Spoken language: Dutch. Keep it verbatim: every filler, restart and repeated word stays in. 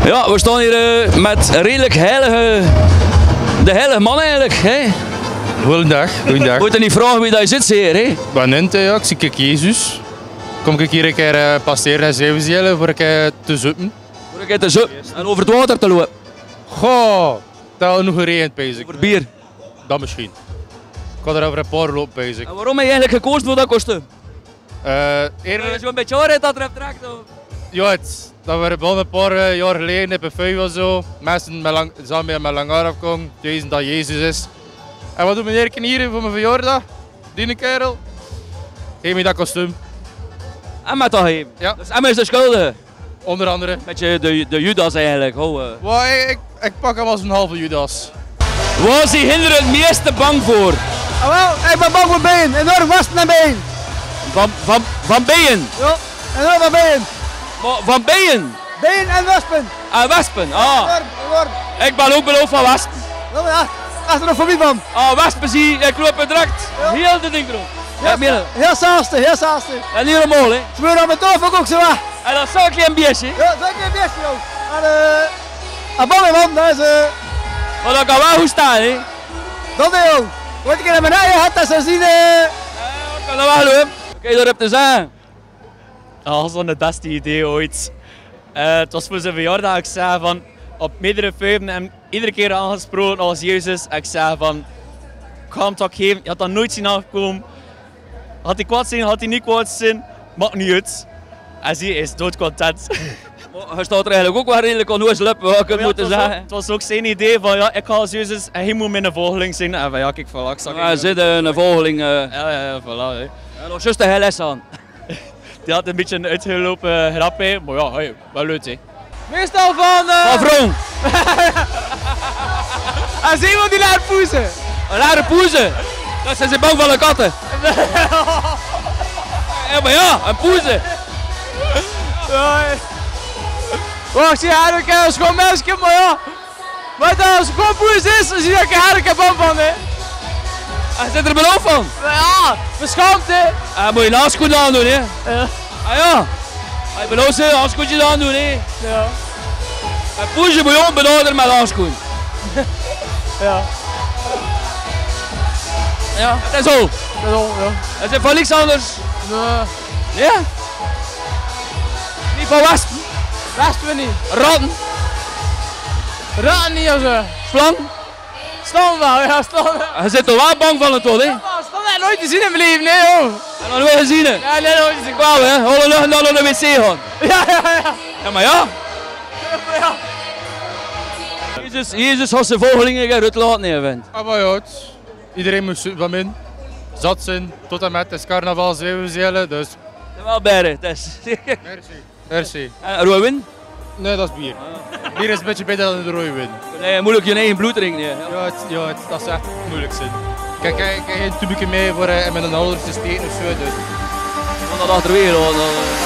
Ja, we staan hier uh, met redelijk heilige, de heilige man eigenlijk. Hè? Goedendag, goedendag. Moet je niet vragen wie daar zit, zeer, hè? Ik ben in, ja, ik zie ik Jezus. Kom ik hier een keer uh, passeren in Zwevezele voor een keer te zoeken. Voor een keer te zoeken en over het water te lopen. Goh, dat had nog geregend, pijs ik. Voor bier. Dat misschien. Ik ga er over een paar lopen, pijs ik. En waarom heb je eigenlijk gekozen voor dat kostuum? Uh, Eerder... Je zo'n beetje hoor dat er trekt. Ja, het, dat waren wel een paar uh, jaar geleden op een fuiven of zo. Mensen met lang, samen met lang haar afkomen, deze dat Jezus is. En wat doet meneer hier voor mijn verjaardag? Die kerel. Geef me dat kostuum. En met dat geven? Ja. Dus Emma is de schuldige? Onder andere. Beetje de, de Judas eigenlijk. Oh, uh. Wow, ik, ik, ik pak hem als een halve Judas. Waar is die hinder het meeste bang voor? Ah, wel, ik ben bang voor bijen. Enorm wespen en bijen. Van, van, van bijen? Ja, enorm van bijen. Maar van bijen? Bijen en wespen. Ah, wespen. Ah. Enorm, enorm. Ik ben ook beloofd van wespen. Ja, ja. Echt er nog voor wie van? Ah, wespen zie ik loop er direct. Ja. Heel de ding erop. Ja, Heel, heel saastig, heel saastig. En niet normaal, hè? Smeur aan mijn tafel ook zo weg. En dat is zo'n klein beestje. Ja, dat is een beestje, joh. En eh... En bang man, dat is eh... Maar dat kan wel goed staan, hè? Dat is joh. Wat ik in mijn eigen had, dat ze zien eh... Ja, dat kan dat wel, hoor. Oké, daar heb te zeggen. Dat was dan het beste idee ooit. Uh, het was voor zijn verjaardag. Ik zei van op meerdere fuiven en iedere keer aangesproken als Jezus. Ik zei van ik ga hem toch geven. Je had dat nooit zien afkomen. Had hij kwaad zijn, had hij niet kwaad zijn. Maakt niet uit. En zie, hij is doodcontent. Hij staat er eigenlijk ook wel redelijk onnozel op, wat ik Ja, moeten het, was zeggen. ook, het was ook zijn idee van ja, ik ga als Jezus en hij moet mijn volgeling zijn. En van ja, kijk, voilà, ik zag Ja, hij zit een volgeling. Uh... Ja, ja, ja, voilà. Hè. En nog juist de hele les aan. Die had een beetje een uitgelopen grap, hè. Maar ja, hey, wel leuk hè. Meestal van... Uh... Van Vroom. En zie iemand die naar poezen. Een rare poezen. Dat zijn ze bang van de katten. Ja, maar ja, een poezen. Ja, oh, ik zie haar ook als gewoon meisje, maar ja. Maar als het gewoon poes is, dan zie je dat ik haar ook bang van, hè. Hij zit er beloofd van. Ja, beschaamd, hè. Ah, moet je een handschoen aandoen, hè? Ja. Ah ja. Hij belooft ze een handschoentje aandoen, hè? Ja. Een poesje moet je ook benaderen met een handschoen. Ja. Ja, dat is al. Dat is al, ja. Dat is van niks anders. Nee. Ja? Niet van wespen. Wespen we niet. Ratten. Ratten niet of zo. Slang. Staan wel, ja, staan wel. Je zit er wel bang van het toch, hè? Ja, staan heb ik nooit gezien in mijn leven, nee, joh. En dan weer gezien, hè? Ja, nee, nooit gezien. Wel, hè? Alle lucht naar de wc gaan. Ja, ja, ja. Ja, maar ja. Ja. Jezus, Jezus had zijn volgelingen eruit laten nemen. Ah, maar ja, het, iedereen moet van min. Zat zijn, tot en met het is carnaval Zwevezele, dus... Ja, wel bij, het is. Merci. Merci. En rode win? Nee, dat is bier. Bier is een beetje beter dan de rode win. Nee, moeilijk je eigen bloed drinken. Ja. Ja, het, ja het, dat is echt het moeilijkste. Kijk, ik heb geen tubetje mee voor uh, met een halve te steken of zo. Dus. Want dat achterwege, hoor.